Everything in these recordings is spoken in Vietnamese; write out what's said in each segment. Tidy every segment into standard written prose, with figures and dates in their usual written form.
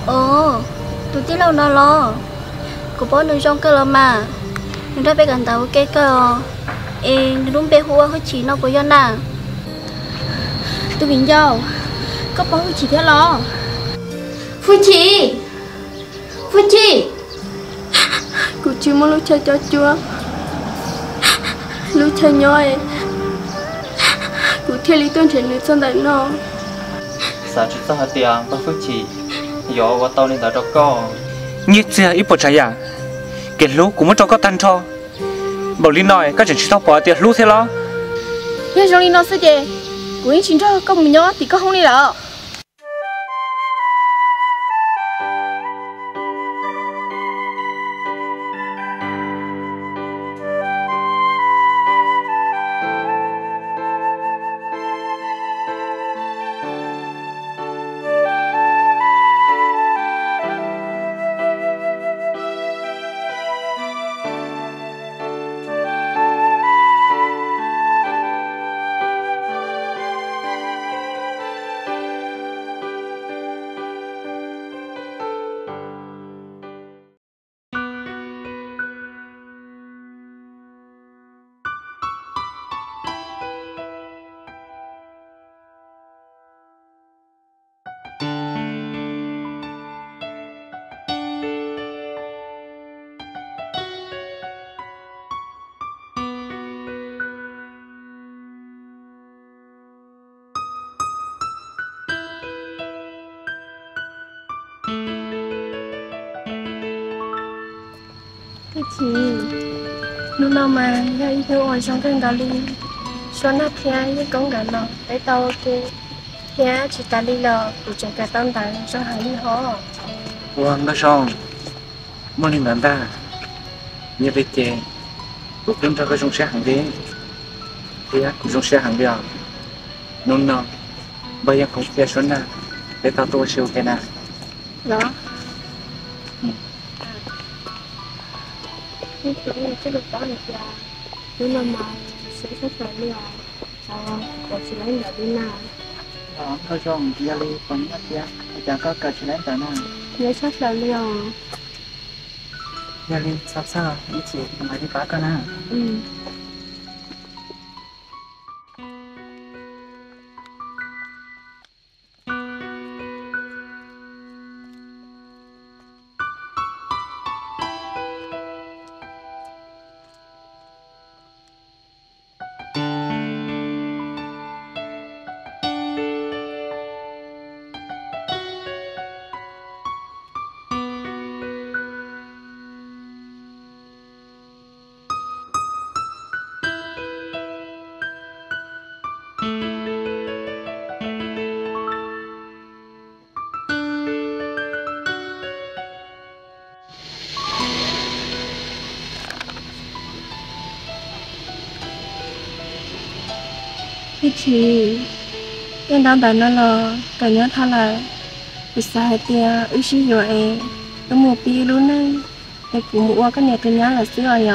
Ồ, tôi tí lâu nó lo. Cô bố đừng trong cơ lo mà. Đừng ra bé gần tàu cái cơ. Ê, đừng đúng bé hùa hơi chỉ nó của dân à. Tôi bình dâu. Có bố hơi chỉ thế lo. Phu chị. Phu chị. Cô chỉ muốn lúc chơi cho chúa. Lúc chơi nhoi. Cô theo lý tôn trên lý xong đại nó. Sao chú sao hả tiền bác phước chị. Yo qua tàu nên đã đâu có. Nhiệt chưa ít bộ trái à? Cái lú cũng muốn cho có tan cho. Bảo lý nói các chuyện chỉ tao bỏ tiền lú thế lo. Nhưng trong lý nó sẽ gì? Cô ấy chính cho con mình nhớ thì có không đi đâu. Cái chị lúc nào mà ra đi theo ở trong cái gà đi cho nó theo với con gà nó để tao cái theo chỉ ta đi là của trẻ cả tao tại cho hàng đi họ Vâng, nó xong. Muốn đi làm ta. Như vậy thì cũng kiếm cho cái trong xe hàng đi. Thì cũng trong xe hàng đi à. Nôn nó. Bây giờ cũng kia xuống nè. Để tao tôi siêu cái nè. đó. Cái chỗ này cái được đó là lúc nào mà sẽ sắp tới đi à sao có chị lấy là đi nào Đó, nó xong. Gia lý còn nhắc kia. Chẳng có cả chuyện đến nào. nhớ sắp tới đi à. Gia lý sắp sao. Ý chị mà đi phá con à. Ừ. Cái chị cái đó bạn nó là cả nhớ thay là bị sai tia ước sĩ rồi nó mua pi luôn đấy cái cụ mua cái này cái nhớ là xưa rồi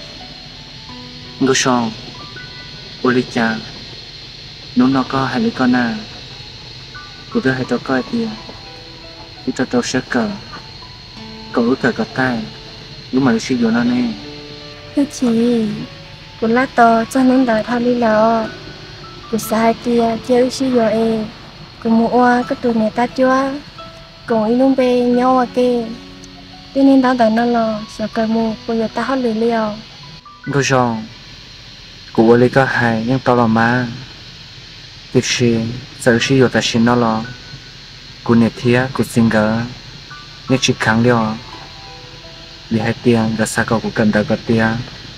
Ngô xong. Ô lý cha. Nôn nó có hai lý con à. Cô đưa hai tao coi thì thì tao sẽ cờ. Cậu ước cờ cờ tay. Lúc mà lý sĩ vô nó nè. cái chị cụ lá to cho nên đợi thay đi là cụ sai tia chơi ước sĩ rồi cụ mua cái tụi này ta chưa cùng ý luôn bê nhau à kê cho nên đó đợi nó là sợ cờ mua bây giờ ta hết lì liều Ngô xong. Cô ô lý có hai nhưng tao là má. Việc gì sợ sĩ vô ta xin nó lo. Cô nè thía cô xin gỡ. Nên chỉ kháng liều. Vì hai tiền gỡ xa cầu của cần đợi gỡ tiền.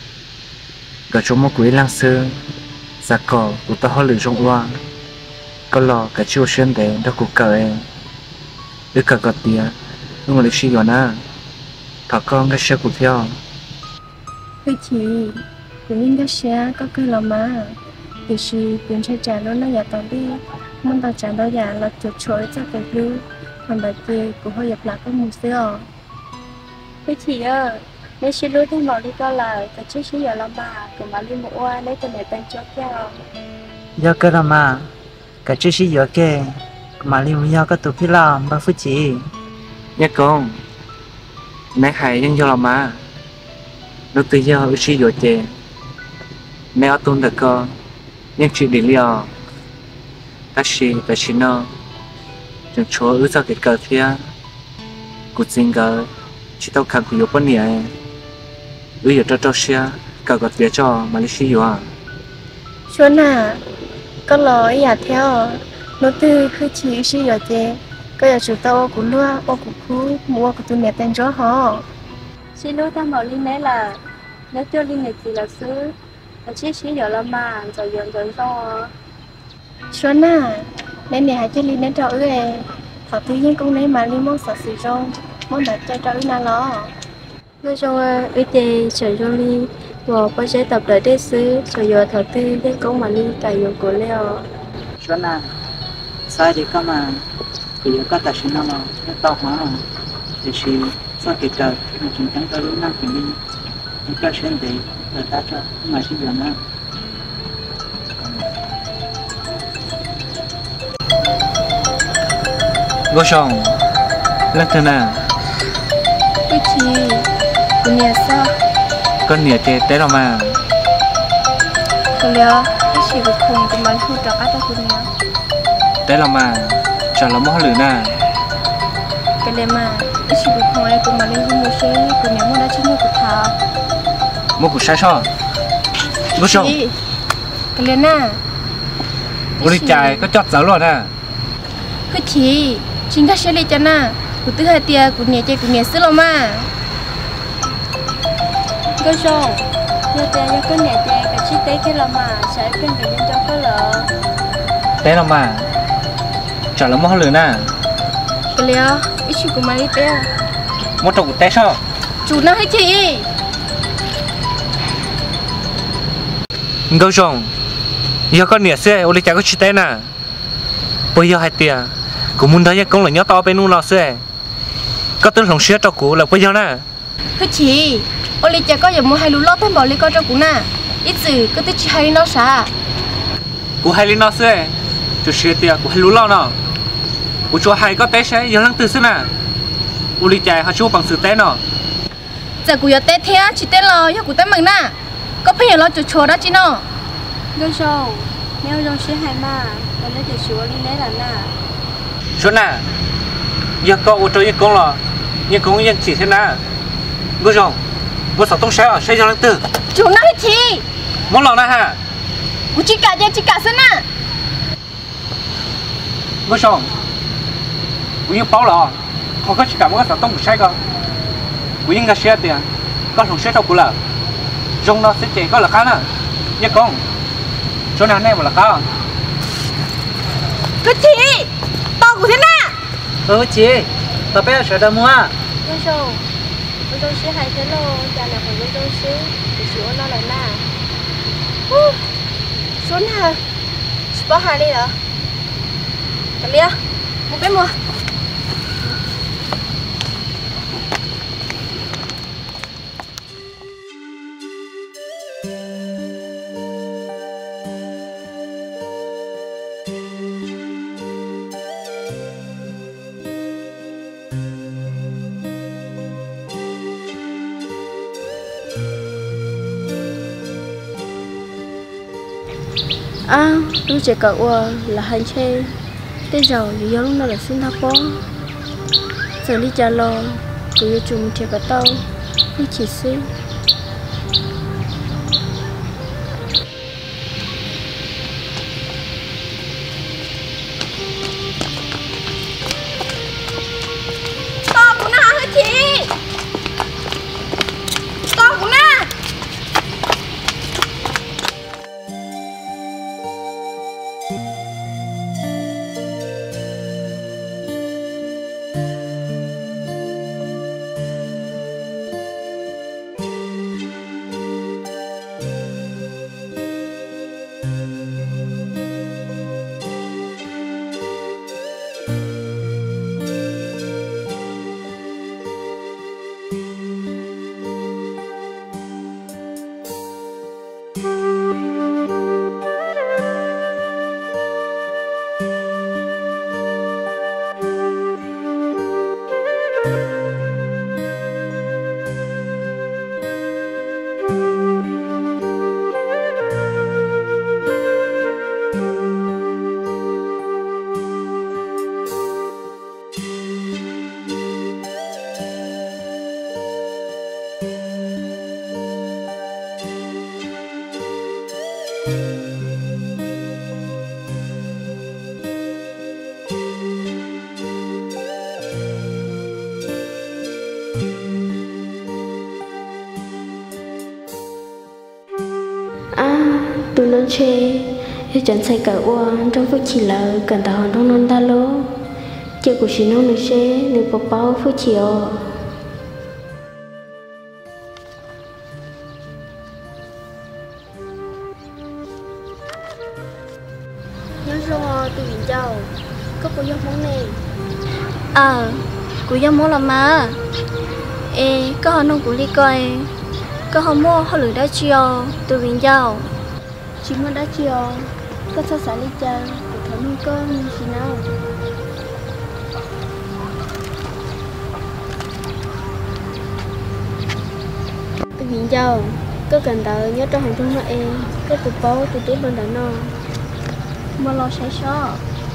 Gỡ trong một quý lang sư. Xa cầu của ta hóa lửa trong hoa. Có lò cả chiều xuyên để đó của cờ em. Ước cờ gỡ tiền. Nhưng mà lịch sĩ gỡ nà. Thỏ con cái xe của theo. cái chị cụ nên cái xe có cái là mà thì chị quyền chơi trả nó giả tao đi muốn tao trả đó giả là chuột chuối cho cái thứ còn đại kia cũng hơi dập lại có một xíu cái chị ơi nếu chị lưu thêm vào đi coi là cái chiếc xe giờ là bà của bà lưu mua lấy tên này tên cho theo do cái đó mà cái chú sĩ do cái mà liên do cái tụ phi làm ba phút chỉ nhé con nãy hay nhưng do là má nó tự do ở chỉ rồi chè nãy ở tuần được con nhưng chỉ để liò ta chỉ nó chẳng chúa ở sao cái cờ thia cụ xin cờ chỉ tao khăn cụ yếu bận nhỉ ở giờ cho xe cờ gọt phía cho mà lấy xí yếu à Xuân à có lỗi à theo nó từ khi chỉ xí rồi chè có giờ chủ tao cũng lúa ô cũng cú mua của tôi nè tên chó họ xin lỗi tham bảo linh đấy là nếu tiêu linh này chỉ là sư là chỉ giờ là mà rồi xong Xuân à nên nè hai cái ly nên cho ư họ tự nhiên cũng nên mà ly món sợ xì rong món đặt cho ư na lo nói chung là ưu tiên sử dụng đi và có sẽ tập đợi để xứ rồi giờ thở tư để công mà đi cài dụng của leo Xuân à sai thì có mà thì có tài sinh nó nó to hóa thì chỉ sau cái cờ mà chúng ta có lúc nào thì mình có chuyện để người ta cho mà sinh viên nữa ngô sòng lần thứ nào cái gì của nhà sao con nhỉ chè té đâu mà cái leo cái gì của khùng của mình thu trọ các tao của nhà té đâu mà chả là món lửa nè cái leo mà cái gì của khùng này của mình lên mua xe của nhà mua đã chỉ mua của thà mua của sai sao ngô sòng cái leo nè bố đi chạy có chót giáo luôn à cái gì chính cái xe đi cho nè của thứ hai tia của nhà chơi của nhà xưa mà cái xong như thế như cái nhà tiền cái chi tế cái là mà sẽเป็นอย่างนี้cho cái lợ té đâu mà chả là món lửa nè cái leo cái gì của mình đi tia mua trộn của té sao chủ nó hay chị ngô sòng giờ con nhỉ xe ô đi chạy có chi té nè bây giờ hai tia cũng muốn thấy con là nhớ to bên nu nó xe có tên lòng xe cho cụ là bây giờ nè cái gì ô li chả có giờ mua hai lú lót thêm bỏ li con cho cụ nè ít gì cứ tích chỉ hay nó sao cụ hai lên nó xe cho xe tia cụ hai lú lo nó cụ cho hai có té xe giờ lăng từ xưa nè ô đi chạy họ chua bằng sự té nó giờ cụ giờ tết thế chỉ tết lo giờ cụ tết mừng nè có phải giờ lo chuột chuột đó chứ nó cái xong nếu trong xe hai mà là nó chỉ sửa linh đấy là nè Xuân à, giờ có ô tô như con là, như con như chỉ thế nào, ngô rồng, bố sợ tông xe cho lăng từ, chủ nó hay chị món lò na ha, cụ chỉ cả sân nè ngô rồng, bố như bao lò, không có chỉ cả bố sợ tông một xe cơ, bố như ngã xe tiền, con thằng xe đâu cũng là, rồng nó sẽ chạy có là khá nè, như con, chỗ nào này mà là khá, cái chị to của thế nè chị tao bé sợ đâu mua cái xong cái trong xe hai thế lô cha là phải cái trong xe thì sửa nó lại nè xuống nè bỏ hai đi hả cái lia một cái mua tôi chỉ cậu là hành chơi cái giàu thì giống nó là Singapore giờ đi trả lo cứ như chúng thiệt cả tao đi chỉ xí to của nó hả chị to của nó chê hết chẳng say cả uan trong phút chỉ là cần ta hoàn trong non ta lố chơi của chị nó nữ chê nữ bọc bao phút chiều nhớ rồi tụi mình giàu có cô dâu món này của dân mua là mà có họ nông của đi coi có họ mua họ lười đã chiều tụi mình giàu chỉ muốn đã chiều có sao xả đi cha của thằng nuôi con như thế nào tụi mình giàu có cần đợi nhớ trong hàng trong nó có cục báu tụi tiếp bên đã no mua lo sẽ xó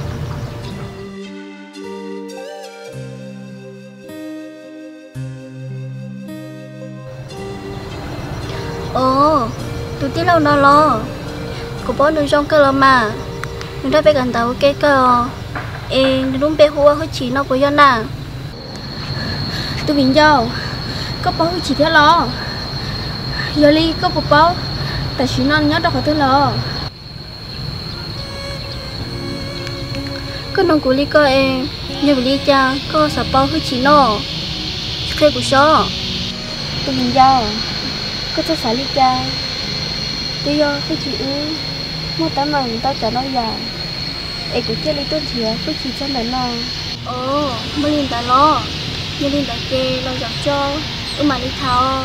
tụi tí lâu nó lo cô bố đừng trong cái lo mà đừng đã phải gần tàu cái cơ đừng đúng bé hùa hơi chỉ nó của dân à tụi mình giàu có báu chỉ thế lo giờ ly có cục báu tại chỉ non nhớ đâu có thứ lo có nông của ly cơ như ly cha có sợ bao hơi chỉ nó khi của số tụi mình giàu có sao xả đi cha bây giờ cái chị mua tấm màn tao trả nó già cũng chơi lấy tôn thiệt cái chị cho mẹ nó mới liên tại lo như liên tại kê lo dọn cho mà đi thao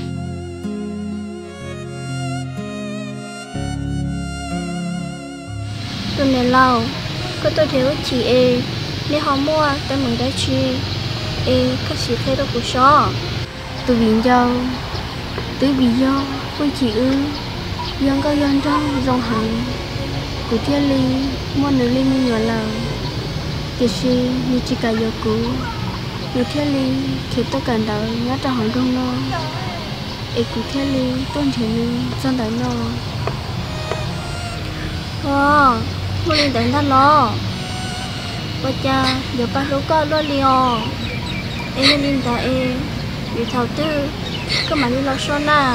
tôi này lâu có tôi thiếu chị nếu họ mua tôi mừng đã chi các chị thấy đâu của số tụi mình giàu tụi vì do con chị dân có dân trong dòng hàng của thiên ly mua nữ ly như nhỏ là thì si như chỉ cả giờ cũ như thiên ly khi tôi cần đợi nhớ trong hàng đông nó của thiên ly tôn chỉ như dân đại nó mua liên tới ta lo bà cha giờ ba lũ con lo liò nên liên tại vì thầu tư có mà đi lo son à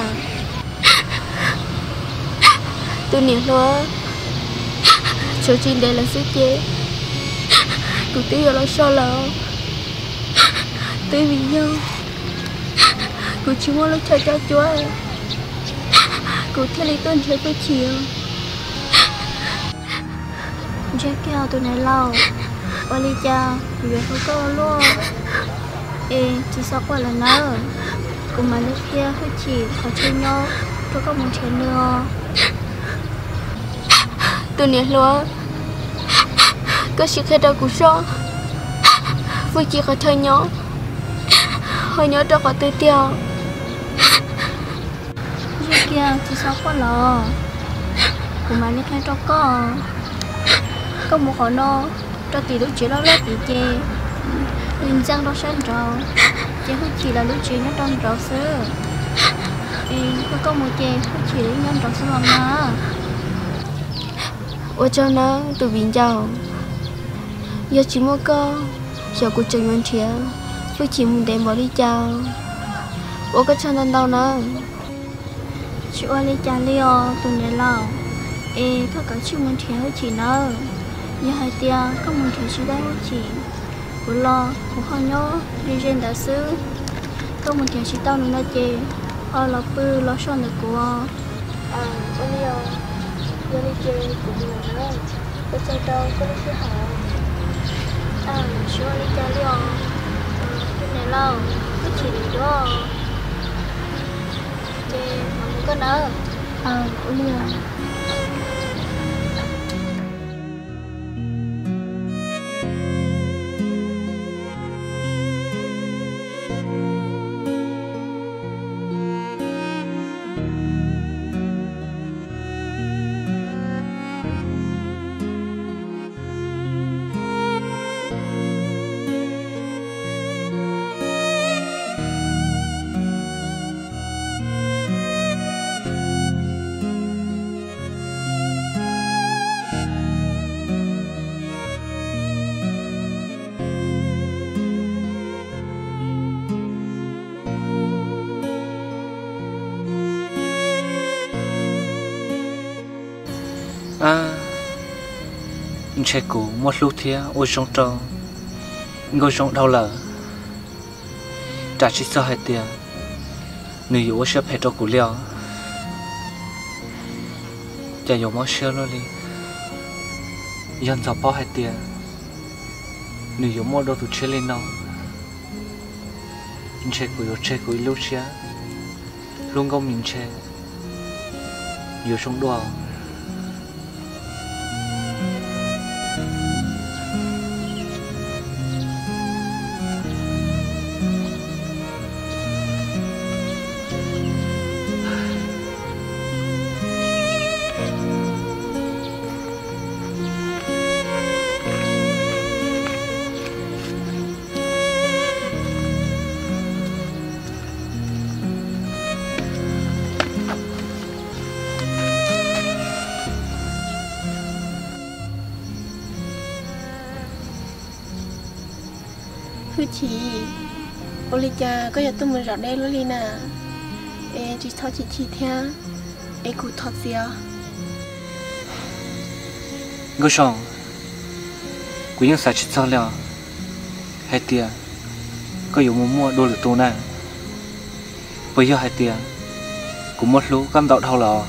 tôi niệm lo số chuyện đây là số chế cụ tí lo son là tôi vì nhau cụ chỉ muốn lo cho chúa cụ theo lý tôn chơi với chiều chơi keo tôi này lâu bà đi cha vì không có luôn chỉ sao qua là nỡ cùng mà lúc kia hơi chỉ họ chơi nhau tôi có một chuyện nữa tôi niệm lo có sự khai đầu của số với chị có thời nhỏ hơi nhớ cho có tư tiêu chơi kia chỉ sao qua là cùng mà lúc kia cho có một họ no cho tỷ lúc chỉ đó là tỷ chê mình răng đó sáng trầu chê hơi chỉ là lúc chỉ nhớ trong trầu xưa có một chê hơi chỉ để nhớ trầu xưa mà ôi cho nó tụi mình giàu giờ chỉ mua co giờ cuộc chơi mình thiệt với chỉ muốn đem bỏ đi chào ôi có chân đâu nữa chị ơi đi chào liò tụi này lâu có cả chị muốn thiệt hơi chỉ nữa như hai tia có muốn thiệt chỉ đấy hơi chỉ của lo cũng không nhớ đi trên đã xứ có muốn thiệt chỉ tao nữa chê lo bự lo son được của ôi liò giờ đi chơi cũng được nữa có chơi đâu có đi chơi hả chị ơi đi chào liò tụi này lâu có chỉ được đó chê mà muốn có nữa ôi liò che cũ một lúc thia ôi trong trâu ngồi trong đau lờ trả chỉ sợ hai tiền người yêu sẽ phải cho cũ liao chả dùng món sữa luôn đi dân giàu bao hai tiền người yêu mua đồ tụi chơi lên nó chơi cũ lúc chia luôn có mình chơi nhiều trong đùa Hư chị Olivia có giờ tôi muốn rõ đây luôn đi nè ê chỉ thọ chị theo ê cụ thọ gì à ngô sòng quý nhân sai chỉ sao liệu hai tiền có yêu mua đồ lửa tù nè bây giờ hai tiền cũng một lúc cam đậu thâu lò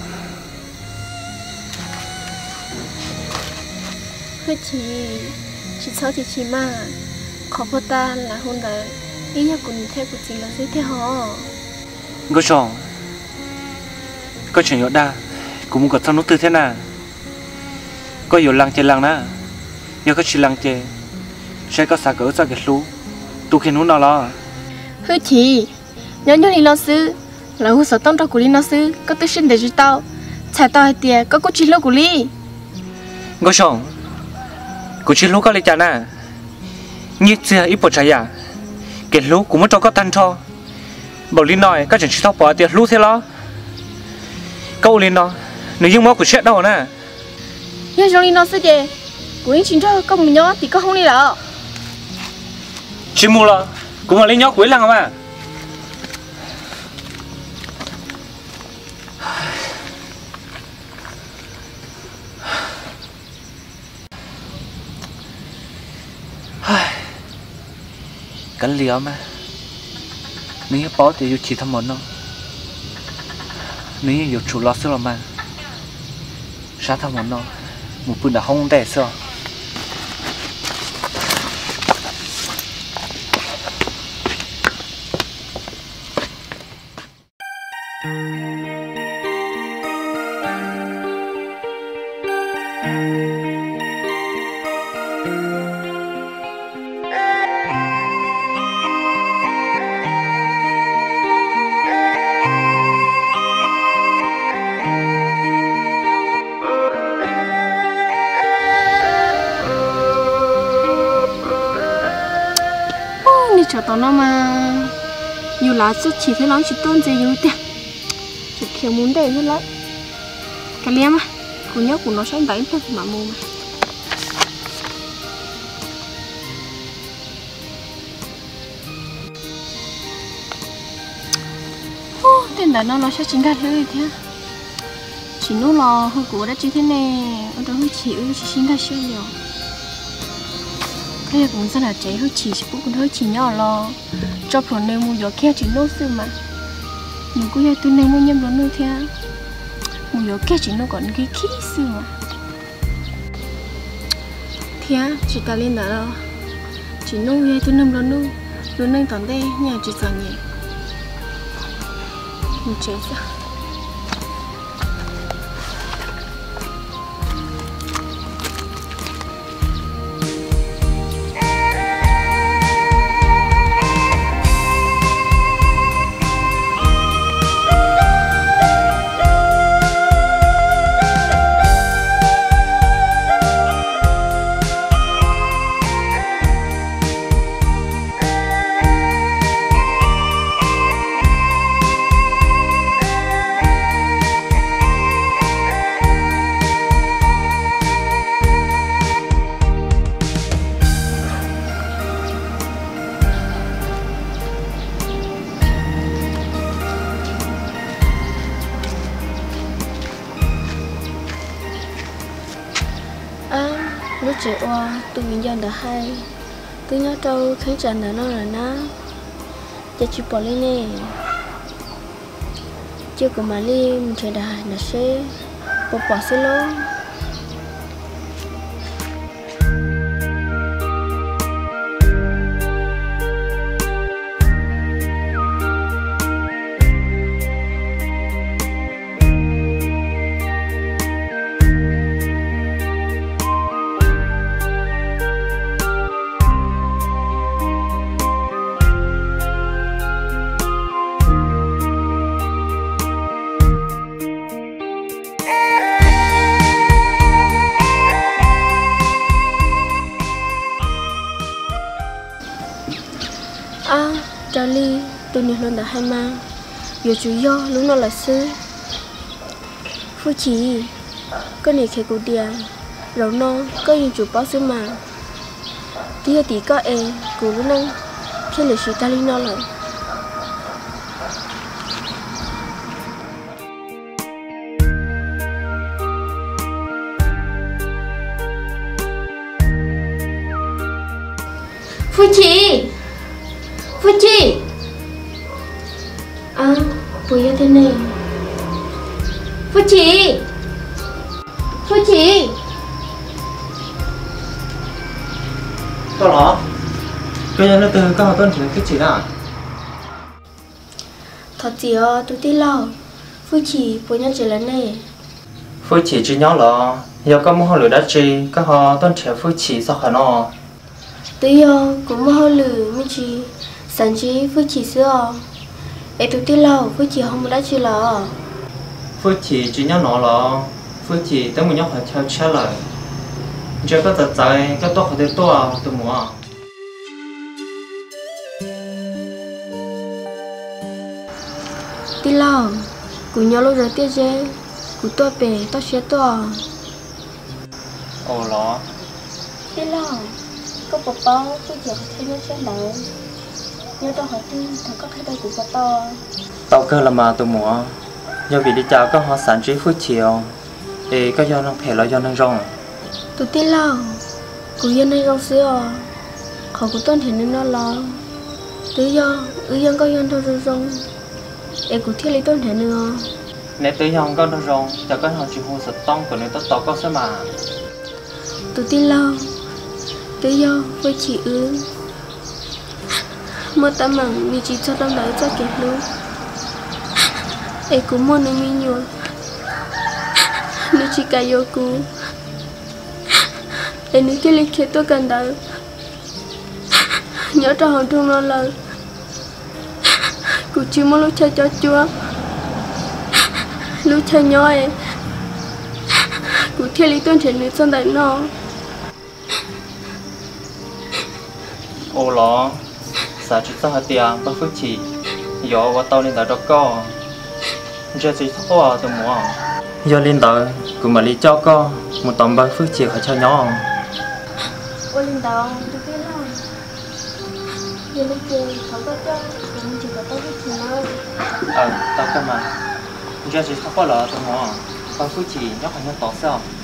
Hư chị thọ chị mà khó phụ ta là hôn đời ý nhà cùng theo của chị là sẽ theo họ ngô sòng có chuyện nhỏ đa cũng muốn có thằng nó từ thế nào có yêu lăng chơi lăng nè giờ có chỉ lăng chơi sẽ có xa cỡ ra cái lú tu khi nó lo Hư chị nhớ đi lo sư là hư sở tông cho của đi lo sư có tự sinh để cho tao chạy tao hay tiền có chỉ lo của đi ngô sòng cũng chỉ lú có lấy trả nè như chưa ít bỏ trái à cái lú cũng muốn cho có tan cho bảo linh nói các chuyện chỉ thóc bỏ tiền lú thế lo câu linh nó nếu như máu của chết đâu nè nhớ trong đi lo sư chị của anh chính cho có mình nhớ thì có không đi đâu chỉ mua lo cũng mà lấy nhóc cuối lăng mà cắn liều mà nếu bỏ thì yêu chỉ thầm món nó nếu yêu chủ lo sữa mà sát thầm món nó một bữa đã không để sữa cho tao nó mà nhiều lá chút chỉ thấy nó chỉ tôn gì nhiều tiền chỉ kiểu muốn để nó lấy cái liêm á của nhóc của nó sáng đánh thôi mà mua mà tên là nó sẽ chính đạtเลยthế chỉ nó lo hơi của đã chỉ thế này ở đó hơi chỉ chính đạt siêu nhiều cái cũng rất là cháy hơi chỉ cũng hơi chỉ nhỏ lo cho phụ nữ mua gió kia chỉ nốt sư mà nhưng cũng như tôi này mua nhầm luôn nữa thế mua gió kia chỉ nó còn cái khí sư mà thế chỉ ta lên đó chỉ nốt như tôi nằm luôn nên tận đây nhà chỉ sợ nhỉ mình chết sao trẻ oa tụi mình dân đã hay cứ nhớ đâu kháng tràn là nó là ná giờ chỉ bỏ lên nè chưa có mà đi mình chơi đà là sẽ bỏ xe lô Charlie, tôi nhớ luôn đã hai mang, giờ chủ do lúc nào là sư. Phu chỉ, cái này khi cô đi, rồi nó có những chủ báo sư mà. Tí có cô lúc năng, khi lịch sử ta đi nó lại. Phu chỉ. Fuji, bây giờ thế này. Fuji, có lọ cái nhà nó từ các họ tuân thủ cái chỉ là thật gì tôi tin lâu. Fuji bây giờ chỉ là này. phơi chỉ chỉ nhau là giờ có mua lửa đá chi các họ tuân thủ phơi chỉ sao khả nó Tôi cũng mua lửa mấy chị. Sáng chí Phước chỉ xưa tôi tin lâu Phước chỉ không đã chỉ là phơi chỉ nhau nó là phơi chỉ tới một nhau phải theo trả lời giờ có thật trái có to phải to tôi mua tin lâu của nhau lúc rồi tiếc chứ của tôi về tôi sẽ to ồ nó tin lâu có bọc bao Phước chỉ thấy nó sẽ đỡ nhớ tôi hỏi tin thật có cái đây của to tao cơ là mà tôi mua do vì đi chào có họ sản trí phơi chiều thì có do nó phải là do nó rong tôi tin lâu của dân này rong xưa họ của tôi thì nên nó lo tự do dân có dân thôi rong của thiết lý tôi thể nữa nếu tới dòng có nó rong cho có họ chỉ hôn sật tông của người ta tao có sẽ mà tôi tin lâu tự do với chị mơ ta mảng vì chỉ cho tâm đấy cho kịp luôn cũng muốn nên mình nhiều nếu chỉ cả yêu cô nếu cái lịch khi tôi cần đợi nhớ cho hồn thương lo lời cô chỉ muốn lúc chơi cho chúa lúc chơi nhỏ cô thiết lý tôn chuyển nữ trong đấy nó ồ nó xã chỉ sao hạt tiền bất phước chỉ giờ qua tàu lên đảo đó có giờ chỉ sao qua tôi mua giờ lên đảo cũng mà đi cho có một tấm bất phước chỉ phải cho nhỏ qua lên đảo tôi biết không giờ lúc chơi không có cho cũng chỉ có tao biết gì thôi tao cơ mà giờ chỉ sao qua là tôi mua bất phước chỉ nhóc phải nhân tỏ sao